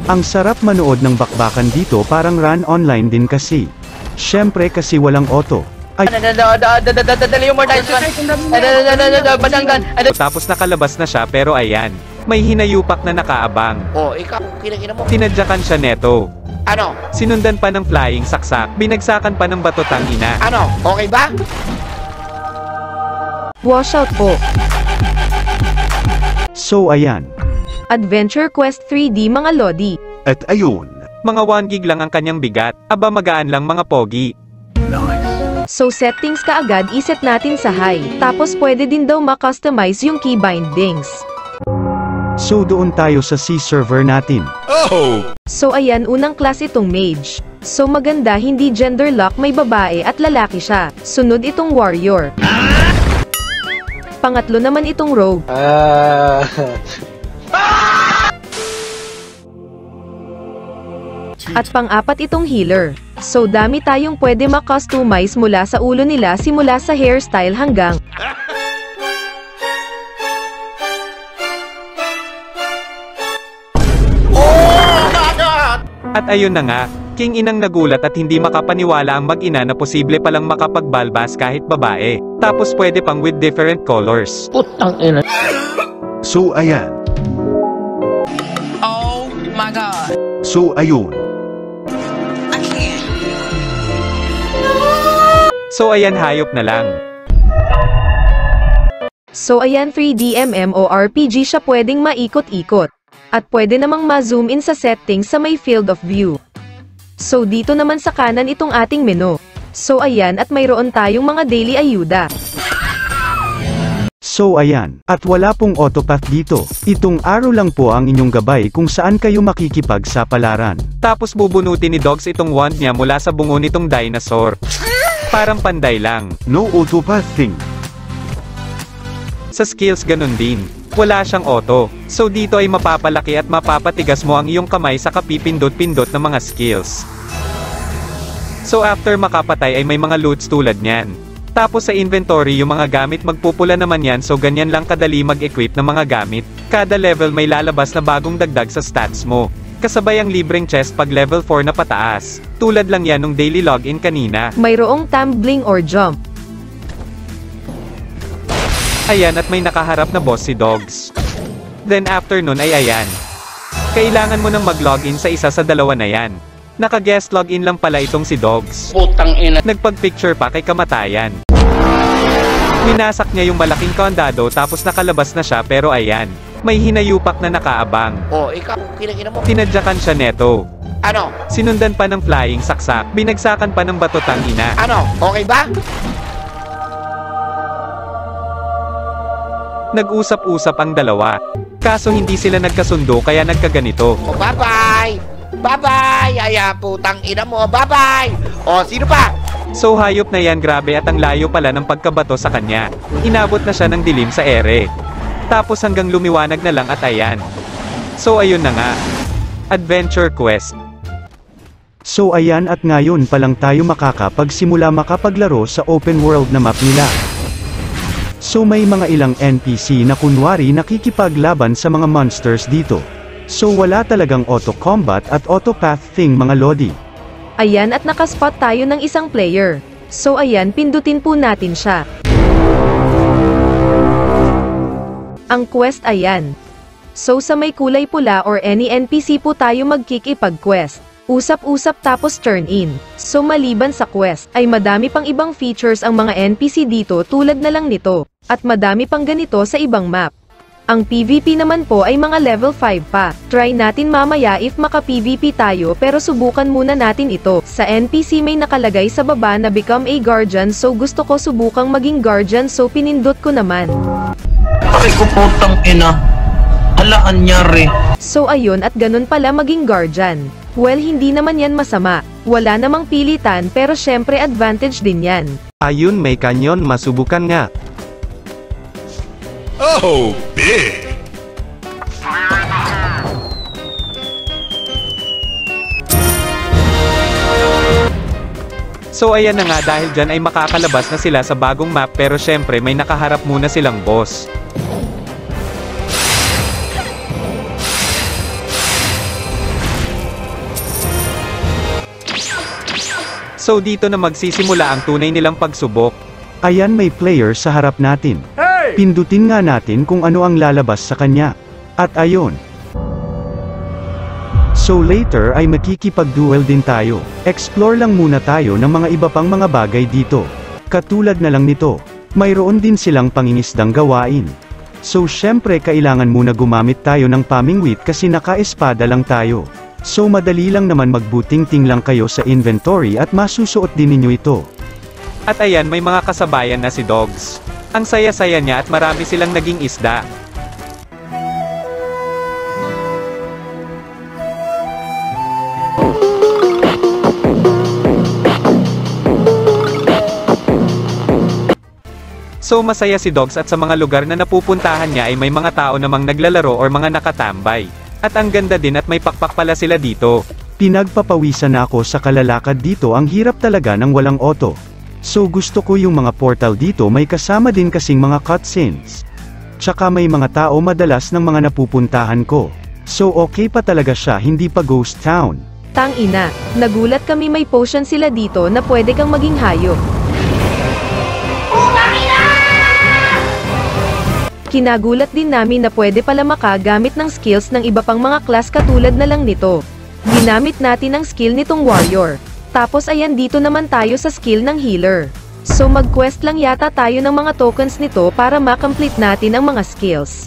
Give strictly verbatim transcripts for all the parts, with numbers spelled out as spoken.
Ang sarap manood ng bakbakan dito, parang run online din kasi. Syempre kasi walang auto. Ay, tapos nakalabas na siya pero ayan, may hinayupak na nakaabang. Oh, ikaw, kinakina mo. Tinadyakan siya neto. Ano? Sinundan pa ng flying saksak, binagsakan pa ng bato tangina. Ano? Okay ba? Washout po. So ayan. Adventure Quest three D mga lodi. At ayun. Mga one gig lang ang kanyang bigat, aba magaan lang mga pogi. So settings ka agad iset natin sa high. Tapos pwede din daw ma-customize yung key bindings. So doon tayo sa C server natin. So ayan, unang class itong mage. So maganda, hindi gender lock, may babae at lalaki siya. Sunod itong warrior. Pangatlo naman itong rogue. Ah. At pang-apat itong healer. So dami tayong pwede ma-customize mula sa ulo nila, simula sa hairstyle hanggang At ayun na nga, king inang nagulat at hindi makapaniwala ang mag-ina na posible palang makapagbalbas kahit babae. Tapos pwede pang with different colors. Putang ina. So ayan. Oh my god. So ayun. I can't. So ayan, hayop na lang. So ayan, three D MMORPG siya, pwedeng maikot-ikot. At pwede namang ma-zoom in sa settings sa may field of view. So dito naman sa kanan itong ating menu. So ayan, at mayroon tayong mga daily ayuda. So ayan, at wala pong autopath dito. Itong arrow lang po ang inyong gabay kung saan kayo makikipagsapalaran. Tapos bubunutin ni Dogs itong wand niya mula sa bungo nitong dinosaur. Parang panday lang. No autopath thing. Sa skills ganun din. Wala siyang auto. So dito ay mapapalaki at mapapatigas mo ang iyong kamay sa kapipindot-pindot ng mga skills. So after makapatay ay may mga loots tulad niyan. Tapos sa inventory yung mga gamit magpupula naman yan, so ganyan lang kadali mag-equip ng mga gamit. Kada level may lalabas na bagong dagdag sa stats mo. Kasabay ang libreng chest pag level four na pataas. Tulad lang yan nung daily login kanina. Mayroong tumbling or jump. Ayan, at may nakaharap na boss si Dogs. Then after nun ay ayan. Kailangan mo nang mag-login sa isa sa dalawa na yan. Naka-guest login lang pala itong si Dogs. Putang ina. Nagpag-picture pa kay kamatayan. Winasak niya yung malaking kondado tapos nakalabas na siya, pero ayan, may hinayupak na nakaabang. Oh, ikaw, kinakina mo. Tinadyakan siya neto. Ano? Sinundan pa ng flying saksak, binagsakan pa ng bato tangina. Ano? Okay ba? Nag-usap-usap ang dalawa. Kaso hindi sila nagkasundo kaya nagkaganito. Oh, bye-bye! Bye-bye! Aya, putang ina mo. Bye-bye! Oh, sino pa? So hayop na yan, grabe, at ang layo pala ng pagkabato sa kanya. Inabot na siya ng dilim sa ere. Tapos hanggang lumiwanag na lang at ayan. So ayun na nga. Adventure Quest. So ayan, at ngayon pa lang tayo makakapagsimula makapaglaro sa open world na map nila. So may mga ilang N P C na kunwari nakikipaglaban sa mga monsters dito. So wala talagang auto combat at auto path thing mga lodi. Ayan, at nakaspot tayo ng isang player. So ayan, pindutin po natin siya. Ang quest ayan. So sa may kulay pula or any N P C po tayo magkikipag-quest. Usap-usap tapos turn in. So maliban sa quest, ay madami pang ibang features ang mga N P C dito tulad na lang nito. At madami pang ganito sa ibang map. Ang P V P naman po ay mga level five pa. Try natin mamaya if maka-P V P tayo, pero subukan muna natin ito. Sa N P C may nakalagay sa baba na become a guardian, so gusto ko subukang maging guardian, so pinindot ko naman. Ay ko putang ina. Ala, anyari. So ayun, at ganun pala maging guardian. Well, hindi naman yan masama. Wala namang pilitan, pero syempre advantage din yan. Ayun, may kanyon, masubukan nga. Oh, big! So ayan na nga, dahil dyan ay makakalabas na sila sa bagong map, pero syempre may nakaharap muna silang boss. So dito na magsisimula ang tunay nilang pagsubok. Ayan, may player sa harap natin. Pindutin nga natin kung ano ang lalabas sa kanya. At ayon. So later ay makikipag-duel din tayo. Explore lang muna tayo ng mga iba pang mga bagay dito. Katulad na lang nito. Mayroon din silang pangingisdang gawain. So syempre kailangan muna gumamit tayo ng pamingwit kasi naka-espada lang tayo. So madali lang naman magbuting-ting lang kayo sa inventory at masusuot din ninyo ito. At ayan, may mga kasabayan na si Dogs. Ang saya-saya niya at marami silang naging isda. So masaya si Dogs at sa mga lugar na napupuntahan niya ay may mga tao namang naglalaro or mga nakatambay. At ang ganda din at may pakpak pala sila dito. Pinagpapawisan na ako sa kalalakad dito, ang hirap talaga ng walang auto. So gusto ko yung mga portal dito may kasama din kasing mga cutscenes. Tsaka may mga tao madalas ng mga napupuntahan ko. So okay pa talaga siya, hindi pa ghost town. Tang ina, nagulat kami may potion sila dito na pwede kang maging hayop. Kinagulat din namin na pwede pala makagamit ng skills ng iba pang mga class katulad na lang nito. Ginamit natin ang skill nitong warrior. Tapos ayan, dito naman tayo sa skill ng healer. So mag-quest lang yata tayo ng mga tokens nito para makomplete natin ang mga skills.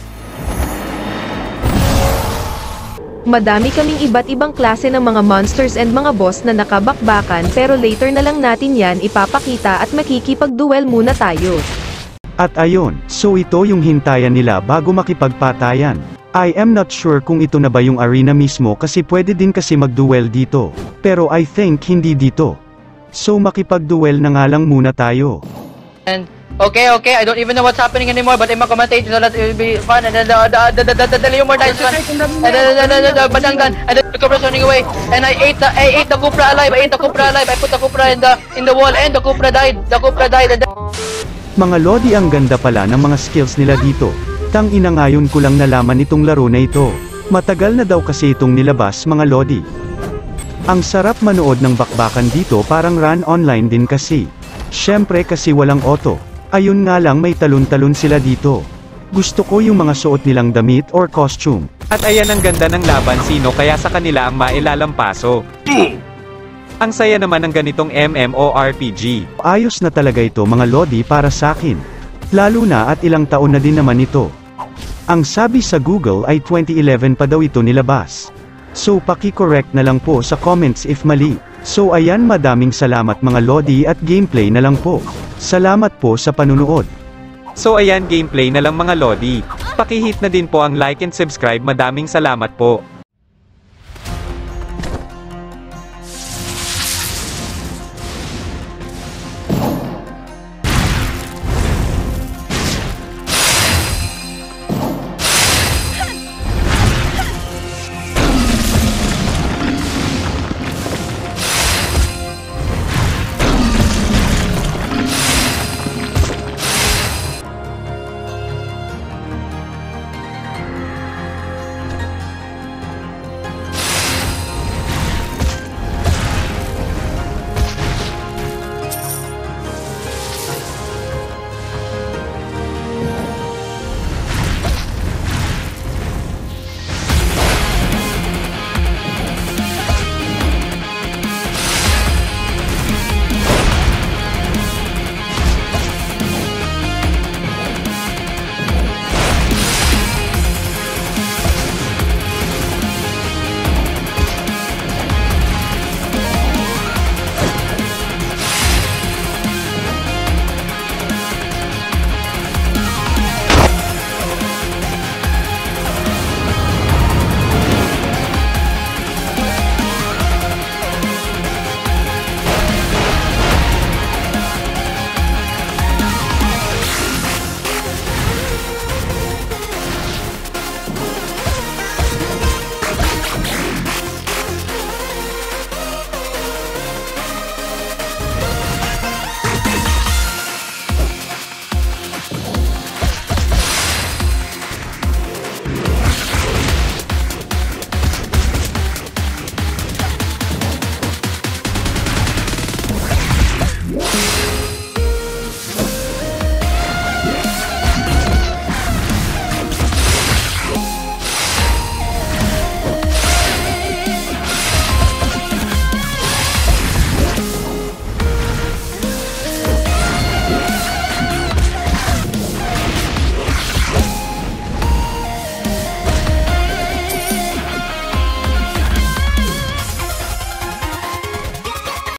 Madami kaming iba't ibang klase ng mga monsters and mga boss na nakabakbakan, pero later na lang natin yan ipapakita at makikipag-duel muna tayo. At ayon, so ito yung hintayan nila bago makipagpatayan. I am not sure kung ito na ba yung arena mismo kasi pwede din kasi mag-duel dito. Pero I think hindi dito. So makipag-duel na nga lang muna tayo. And okay, okay, I don't even know what's happening anymore, but I'm gonna commentate so that it will be fun. And then the the the the the, the Leomord dies one. And then the the the the Badangdan, and then the Cobra's running away. And I ate the I ate the Cobra alive. I ate the Cobra alive. I put the Cobra in the in the wall, and the Cobra died. The Cobra died. And the... Mga Lodi, ang ganda pala ng mga skills nila dito. Tang ina, ngayon ko lang nalaman itong laro na ito. Matagal na daw kasi itong nilabas, mga Lodi. Ang sarap manood ng bakbakan dito, parang run online din kasi. Syempre kasi walang auto. Ayun nga lang, may talon-talon sila dito. Gusto ko yung mga suot nilang damit or costume. At ayan, ang ganda ng laban, sino kaya sa kanila ang mailalampaso. Ang saya naman ng ganitong MMORPG. Ayos na talaga ito, mga Lodi, para sa akin. Lalo na at ilang taon na din naman ito. Ang sabi sa Google ay twenty eleven pa daw ito nilabas. So paki-correct na lang po sa comments if mali. So ayan, madaming salamat mga Lodi at gameplay na lang po. Salamat po sa panunood. So ayan, gameplay na lang mga Lodi. Paki-hit na din po ang like and subscribe, madaming salamat po.